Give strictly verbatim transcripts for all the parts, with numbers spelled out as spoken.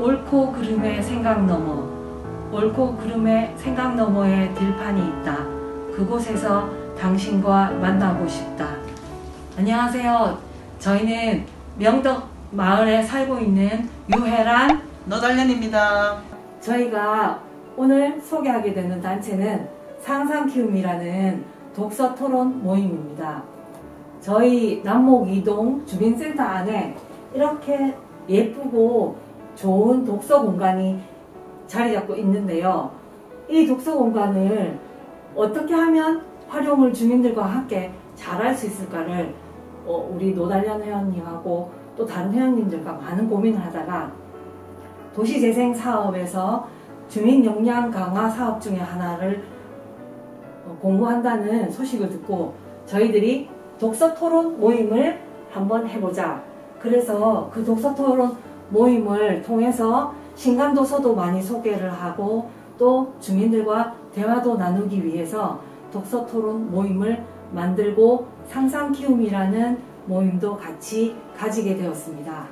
옳고 그름의 생각 너머, 옳고 그름의 생각 너머에 들판이 있다. 그곳에서 당신과 만나고 싶다. 안녕하세요. 저희는 명덕 마을에 살고 있는 유혜란 노달련입니다. 저희가 오늘 소개하게 되는 단체는 상상키움이라는 독서 토론 모임입니다. 저희 남목 이동 주민센터 안에 이렇게 예쁘고 좋은 독서 공간이 자리 잡고 있는데요. 이 독서 공간을 어떻게 하면 활용을 주민들과 함께 잘할 수 있을까를 우리 노달련 회원님하고 또 다른 회원님들과 많은 고민을 하다가 도시재생 사업에서 주민 역량 강화 사업 중에 하나를 공모한다는 소식을 듣고 저희들이 독서 토론 모임을 한번 해보자. 그래서 그 독서 토론 모임을 통해서 신간도서도 많이 소개를 하고 또 주민들과 대화도 나누기 위해서 독서 토론 모임을 만들고 상상키움이라는 모임도 같이 가지게 되었습니다.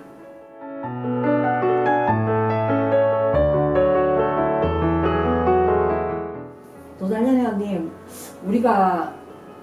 노달련 회원님, 우리가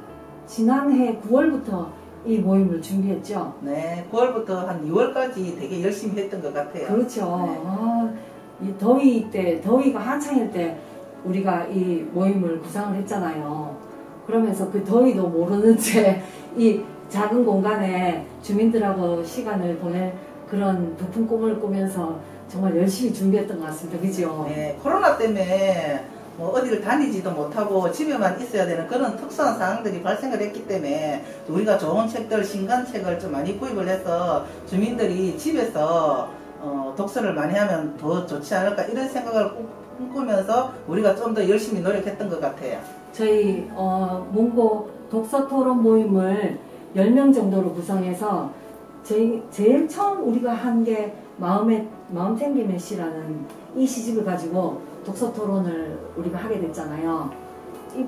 지난해 구월부터 이 모임을 준비했죠? 네, 구월부터 한 유월까지 되게 열심히 했던 것 같아요. 그렇죠. 네. 아, 이 더위 때, 더위가 한창일 때 우리가 이 모임을 구상을 했잖아요. 그러면서 그 더위도 모르는 채 이 작은 공간에 주민들하고 시간을 보낼 그런 부푼 꿈을 꾸면서 정말 열심히 준비했던 것 같습니다. 그죠? 네, 코로나 때문에 뭐 어디를 다니지도 못하고 집에만 있어야 되는 그런 특수한 상황들이 발생을 했기 때문에 우리가 좋은 책들, 신간책을 좀 많이 구입을 해서 주민들이 집에서 어, 독서를 많이 하면 더 좋지 않을까 이런 생각을 꿈꾸면서 우리가 좀 더 열심히 노력했던 것 같아요. 저희 어, 몽고 독서 토론 모임을 열 명 정도로 구성해서 제일, 제일 처음 우리가 한 게 마음의 마음챙김의 시라는 이 시집을 가지고 독서 토론을 우리가 하게 됐잖아요. 이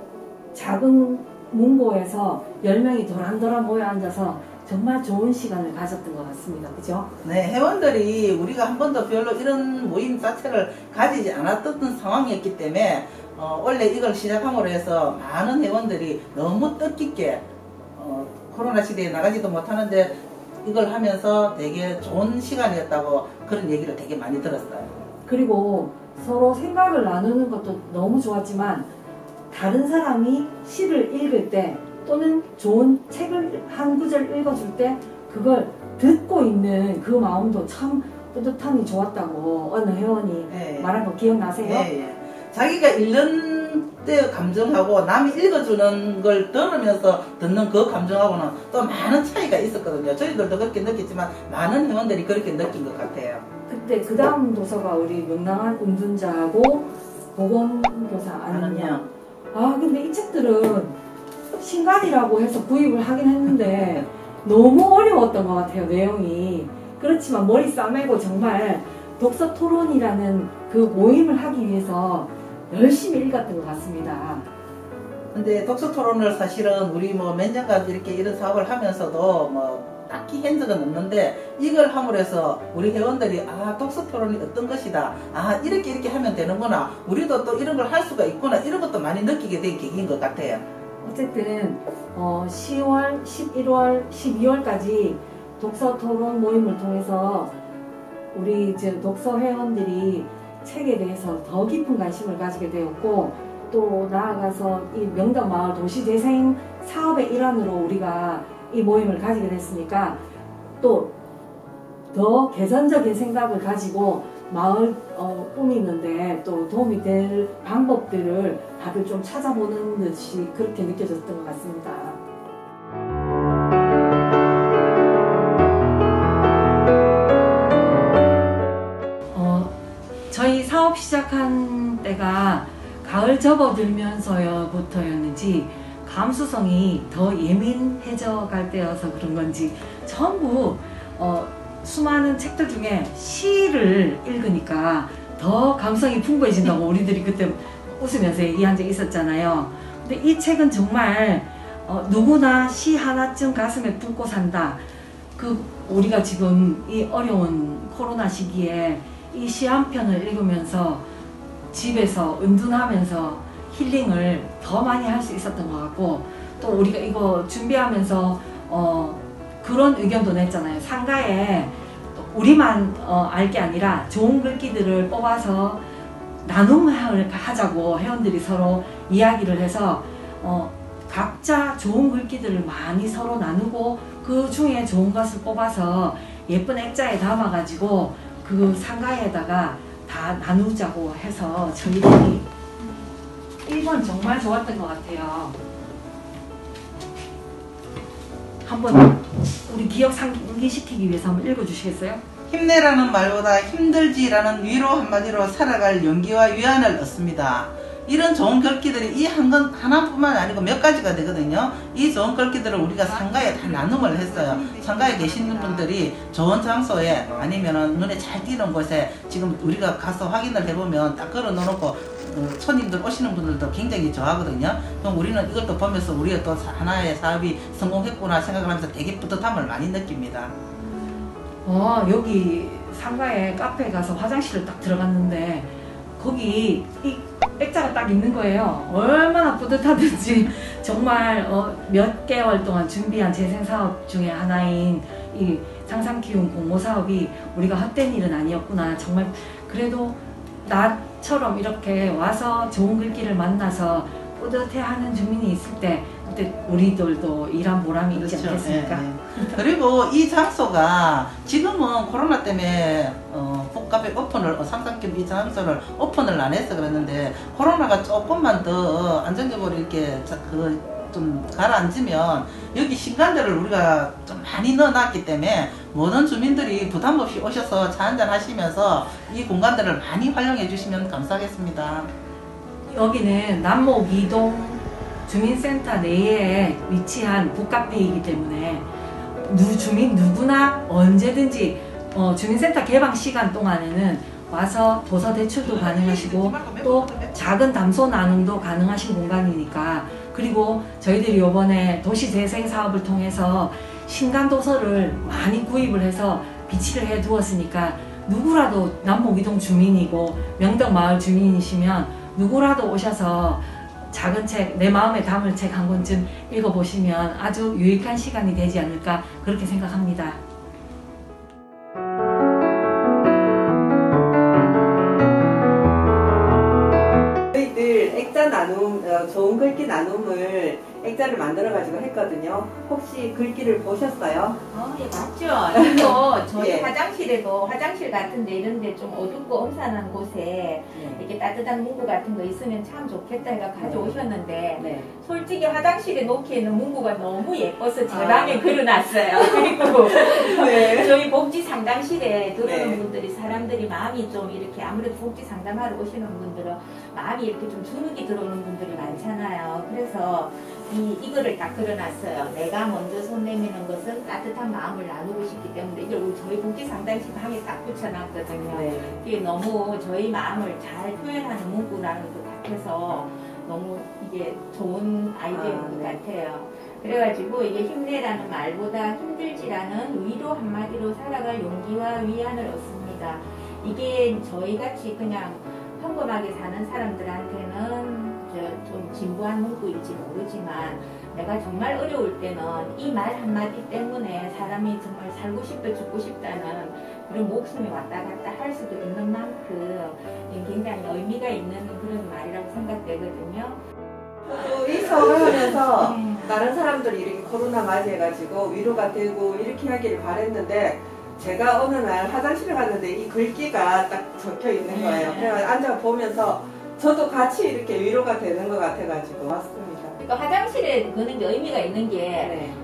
작은 문고에서 열 명이 도란도란 모여 앉아서 정말 좋은 시간을 가졌던 것 같습니다. 그죠? 네, 회원들이 우리가 한 번도 별로 이런 모임 자체를 가지지 않았던 상황이었기 때문에 어, 원래 이걸 시작함으로 해서 많은 회원들이 너무 뜻깊게 어, 코로나 시대에 나가지도 못하는데 이걸 하면서 되게 좋은 시간이었다고 그런 얘기를 되게 많이 들었어요. 그리고 서로 생각을 나누는 것도 너무 좋았지만 다른 사람이 시를 읽을 때 또는 좋은 책을 한 구절 읽어줄 때 그걸 듣고 있는 그 마음도 참 뿌듯함이 좋았다고 어느 회원이 네. 말한 거 기억나세요? 네, 예. 자기가 읽는 때 감정하고 남이 읽어주는 걸 들으면서 듣는 그 감정하고는 또 많은 차이가 있었거든요. 저희들도 그렇게 느꼈지만 많은 회원들이 그렇게 느낀 것 같아요. 그때 그 다음 도서가 우리 명랑한 운둔자하고 보건교사 아니냐. 아 근데 이 책들은 신간이라고 해서 구입을 하긴 했는데 너무 어려웠던 것 같아요. 내용이. 그렇지만 머리 싸매고 정말 독서 토론이라는 그 모임을 하기 위해서 열심히 읽었던 것 같습니다. 근데 독서 토론을 사실은 우리 뭐 몇 년간 이렇게 이런 사업을 하면서도 뭐 딱히 한 적은 없는데 이걸 함으로 해서 우리 회원들이 아 독서 토론이 어떤 것이다, 아 이렇게 이렇게 하면 되는구나, 우리도 또 이런 걸 할 수가 있구나, 이런 것도 많이 느끼게 된 계기인 것 같아요. 어쨌든 어, 시월, 십일월, 십이월까지 독서 토론 모임을 통해서 우리 이제 독서 회원들이 책에 대해서 더 깊은 관심을 가지게 되었고 또 나아가서 이 명덕마을 도시재생 사업의 일환으로 우리가 이 모임을 가지게 됐으니까 또 더 개선적인 생각을 가지고 마을 어, 꾸미는데 또 도움이 될 방법들을 다들 좀 찾아보는 듯이 그렇게 느껴졌던 것 같습니다. 어, 저희 사업 시작한 때가 가을 접어들면서부터였는지 감수성이 더 예민해져 갈 때여서 그런 건지 전부 어, 수많은 책들 중에 시를 읽으니까 더 감성이 풍부해진다고 우리들이 그때 웃으면서 얘기한 적이 있었잖아요. 근데 이 책은 정말 어, 누구나 시 하나쯤 가슴에 품고 산다. 그 우리가 지금 이 어려운 코로나 시기에 이 시 한 편을 읽으면서 집에서 은둔하면서 힐링을 더 많이 할 수 있었던 것 같고, 또 우리가 이거 준비하면서 어, 그런 의견도 냈잖아요. 상가에 우리만 어, 알 게 아니라 좋은 글귀들을 뽑아서 나눔을 하자고 회원들이 서로 이야기를 해서 어, 각자 좋은 글귀들을 많이 서로 나누고 그 중에 좋은 것을 뽑아서 예쁜 액자에 담아가지고 그 상가에다가 다 나누자고 해서 저희들이 일 번 정말 좋았던 것 같아요. 한번 우리 기억 상기시키기 위해서 한번 읽어주시겠어요? 힘내라는 말보다 힘들지라는 위로 한마디로 살아갈 용기와 위안을 얻습니다. 이런 좋은 글귀들이 이 한 건 하나뿐만 아니고 몇 가지가 되거든요. 이 좋은 글귀들을 우리가 상가에 다 나눔을 했어요. 상가에 계시는 분들이 좋은 장소에 아니면 눈에 잘 띄는 곳에 지금 우리가 가서 확인을 해보면 딱 걸어 놓고 어, 손님들 오시는 분들도 굉장히 좋아하거든요. 그럼 우리는 이것도 보면서 우리가 또 하나의 사업이 성공했구나 생각을 하면서 되게 뿌듯함을 많이 느낍니다. 어, 여기 상가에 카페에 가서 화장실을 딱 들어갔는데 거기 이 액자가 딱 있는 거예요. 얼마나 뿌듯하든지. 정말 어, 몇 개월 동안 준비한 재생사업 중에 하나인 이 상상키움 공모사업이 우리가 헛된 일은 아니었구나. 정말 그래도 나처럼 이렇게 와서 좋은 글귀를 만나서 뿌듯해하는 주민이 있을 때 그때 우리들도 일한 보람이 있지 그렇죠. 않겠습니까? 예, 예. 그리고 이 장소가 지금은 코로나 때문에 어, 북카페 오픈을 어, 상상키움 이 장소를 오픈을 안 해서 그랬는데 코로나가 조금만 더 안정적으로 이렇게 자, 그, 좀 가라앉으면 여기 신간들을 우리가 좀 많이 넣어놨기 때문에 모든 주민들이 부담 없이 오셔서 차 한잔 하시면서 이 공간들을 많이 활용해 주시면 감사하겠습니다. 여기는 남목 이동 주민센터 내에 위치한 북카페이기 때문에 누, 주민 누구나 언제든지 어, 주민센터 개방 시간 동안에는 와서 도서 대출도 가능하시고 또 작은 담소 나눔도 가능하신 공간이니까, 그리고 저희들이 이번에 도시재생 사업을 통해서 신간 도서를 많이 구입을 해서 비치를 해 두었으니까 누구라도 남목이동 주민이고 명덕마을 주민이시면 누구라도 오셔서 작은 책, 내 마음에 담을 책 한 권쯤 읽어보시면 아주 유익한 시간이 되지 않을까 그렇게 생각합니다. 저희들 액자 나눔, 어, 좋은 글귀 나눔을 액자를 만들어가지고 했거든요. 혹시 글귀를 보셨어요? 어, 예, 맞죠. 이거 저희 예. 화장실에도 화장실 같은데 이런데 좀 어둡고 엄산한 곳에 네. 이렇게 따뜻한 문구 같은 거 있으면 참 좋겠다 해가 가져오셨는데 네. 솔직히 화장실에 놓기에는 문구가 너무 예뻐서 제 아. 방에 걸어놨어요. 그리고 네. 저희 복지 상담실에 들어오는 네. 분들이 사람들이 마음이 좀 이렇게 아무래도 복지 상담하러 오시는 분들은 마음이 이렇게 좀 주눅이 들어오는 분들이 많잖아요. 그래서 이, 이거를 딱 걸어놨어요. 내가 먼저 손 내미는 것은 따뜻한 마음을 나누고 싶기 때문에 이걸 우리 저희 복지 상담실 방에 딱 붙여놨거든요. 네. 이게 너무 저희 마음을 잘 표현하는 문구라는 것 같아서 너무 이게 좋은 아이디어인 아, 것 네. 같아요. 그래가지고 이게 힘내라는 말보다 힘들지라는 위로 한마디로 살아갈 용기와 위안을 얻습니다. 이게 저희같이 그냥 평범하게 사는 사람들한테는 좀 진부한 문구일지 모르지만 내가 정말 어려울 때는 이 말 한마디 때문에 사람이 정말 살고 싶다 죽고 싶다는 그런 목숨이 왔다 갔다 할 수도 있는 만큼 굉장히 의미가 있는 그런 말이라고 생각되거든요. 저도 이 사업을 하면서 다른 사람들이 이렇게 코로나 맞이해가지고 위로가 되고 이렇게 하기를 바랬는데 제가 어느 날 화장실에 갔는데 이 글귀가 딱 적혀 있는 거예요. 그래서 앉아보면서 저도 같이 이렇게 위로가 되는 것 같아가지고 왔습니다. 그러니까 화장실에 그는 게 의미가 있는 게 네.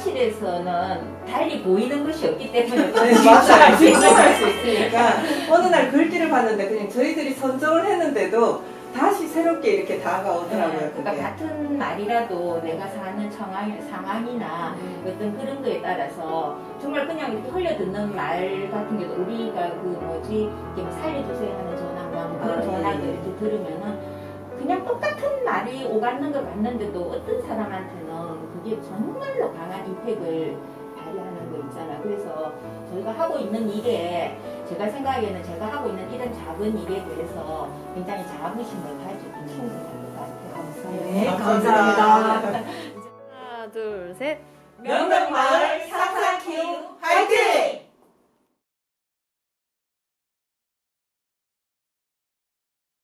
화장실에서는 달리 보이는 것이 없기 때문에 네, 맞아요. 집중할 수 있으니까 어느 날 글귀를 봤는데 그냥 저희들이 선정을 했는데도 다시 새롭게 이렇게 다가오더라고요. 네, 그러니까 그게. 같은 말이라도 내가 사는 상황, 상황이나 음. 어떤 그런 거에 따라서 정말 그냥 이렇게 흘려듣는 말 같은 게도 우리가 그 뭐지 이게 뭐 살려주세요 하는 전화가 뭐 그런 아, 전화도 예. 이렇게 들으면은 그냥 똑같은 말이 오가는 걸 봤는데도 어떤 사람한테는 그게 정말로 강한 이펙을 발휘하는 거 있잖아. 그래서 저희가 하고 있는 일에 제가 생각하기에는 제가 하고 있는 이런 작은 일에 대해서 굉장히 자부심을 가지고 키우게 된 것 같아요. 네, 감사합니다. 감사합니다. 하나, 둘, 셋. 명덕마을 상상키움 화이팅!